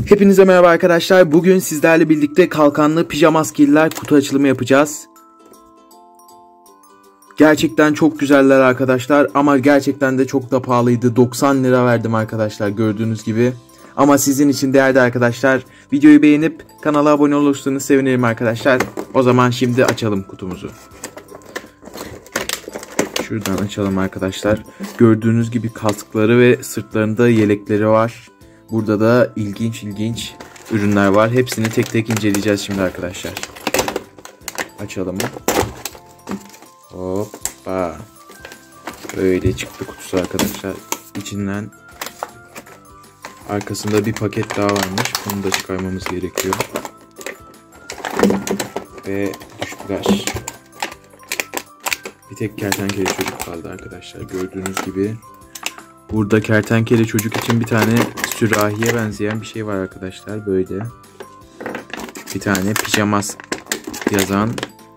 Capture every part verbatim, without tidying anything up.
Hepinize merhaba arkadaşlar. Bugün sizlerle birlikte kalkanlı pijamaskiller kutu açılımı yapacağız. Gerçekten çok güzeller arkadaşlar ama gerçekten de çok da pahalıydı. doksan lira verdim arkadaşlar, gördüğünüz gibi. Ama sizin için değerli arkadaşlar. Videoyu beğenip kanala abone olursanız sevinirim arkadaşlar. O zaman şimdi açalım kutumuzu. Şuradan açalım arkadaşlar. Gördüğünüz gibi kaskları ve sırtlarında yelekleri var. Burada da ilginç ilginç ürünler var. Hepsini tek tek inceleyeceğiz şimdi arkadaşlar. Açalım. Hoppa. Böyle çıktı kutusu arkadaşlar. İçinden arkasında bir paket daha varmış. Bunu da çıkarmamız gerekiyor. Ve düştüler. Bir tek kertenkele çocuk kaldı arkadaşlar. Gördüğünüz gibi. Burada kertenkele çocuk için bir tane sürahiye benzeyen bir şey var arkadaşlar. Böyle. Bir tane pijamas yazan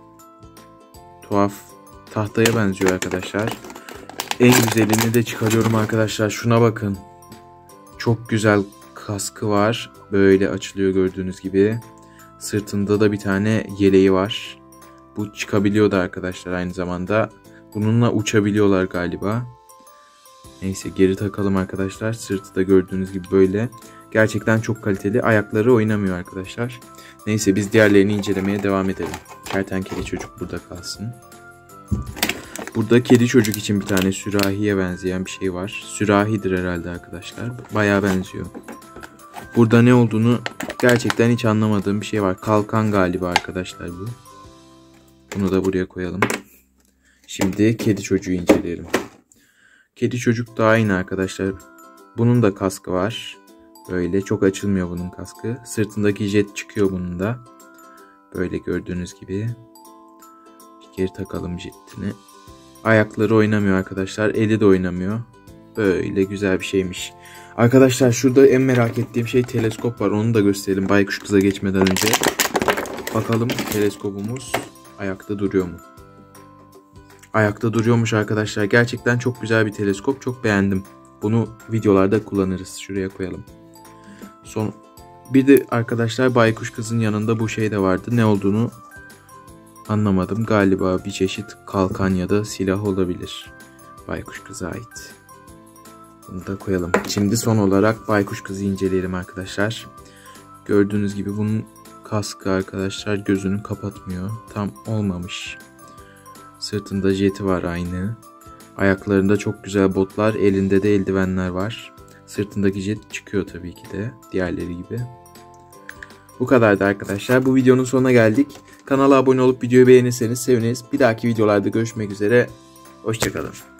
tuhaf tahtaya benziyor arkadaşlar. En güzelini de çıkarıyorum arkadaşlar. Şuna bakın. Çok güzel kaskı var. Böyle açılıyor gördüğünüz gibi. Sırtında da bir tane yeleği var. Bu çıkabiliyordu arkadaşlar aynı zamanda. Bununla uçabiliyorlar galiba. Neyse geri takalım arkadaşlar. Sırtı da gördüğünüz gibi böyle. Gerçekten çok kaliteli. Ayakları oynamıyor arkadaşlar. Neyse biz diğerlerini incelemeye devam edelim. Kertenkele çocuk burada kalsın. Burada kedi çocuk için bir tane sürahiye benzeyen bir şey var. Sürahidir herhalde arkadaşlar. Bayağı benziyor. Burada ne olduğunu gerçekten hiç anlamadığım bir şey var. Kalkan galiba arkadaşlar bu. Bunu da buraya koyalım. Şimdi kedi çocuğu inceleyelim. Kedi çocuk da aynı arkadaşlar. Bunun da kaskı var. Böyle çok açılmıyor bunun kaskı. Sırtındaki jet çıkıyor bunun da. Böyle gördüğünüz gibi. Geri takalım jetini. Ayakları oynamıyor arkadaşlar. Eli de oynamıyor. Böyle güzel bir şeymiş. Arkadaşlar şurada en merak ettiğim şey teleskop var. Onu da gösterelim baykuş kıza geçmeden önce. Bakalım teleskopumuz ayakta duruyor mu? Ayakta duruyormuş arkadaşlar. Gerçekten çok güzel bir teleskop. Çok beğendim. Bunu videolarda kullanırız. Şuraya koyalım. Son bir de arkadaşlar baykuş kızın yanında bu şey de vardı. Ne olduğunu anlamadım. Galiba bir çeşit kalkan ya da silah olabilir. Baykuş kıza ait. Bunu da koyalım. Şimdi son olarak baykuş kızı inceleyelim arkadaşlar. Gördüğünüz gibi bunun kaskı arkadaşlar gözünü kapatmıyor. Tam olmamış. Sırtında jeti var aynı. Ayaklarında çok güzel botlar. Elinde de eldivenler var. Sırtındaki jet çıkıyor tabii ki de. Diğerleri gibi. Bu kadardı arkadaşlar. Bu videonun sonuna geldik. Kanala abone olup videoyu beğenirseniz seviniriz. Bir dahaki videolarda görüşmek üzere. Hoşçakalın.